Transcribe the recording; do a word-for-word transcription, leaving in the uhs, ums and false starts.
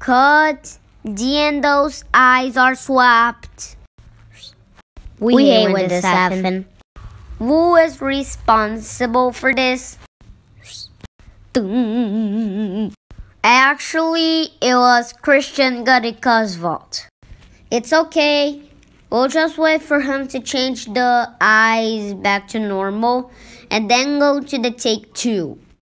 cut. Diendo's eyes are swapped. We, we hate when this happens. Who is responsible for this? Actually, it was Christian Garika's fault. It's okay. We'll just wait for him to change the eyes back to normal and then go to the take two.